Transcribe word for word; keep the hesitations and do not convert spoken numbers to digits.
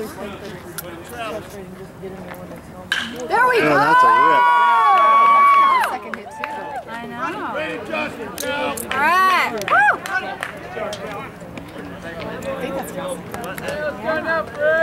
There we go! Oh, that's a rip. Second hit too. I know. All right. Woo! I think that's Johnson. Yeah.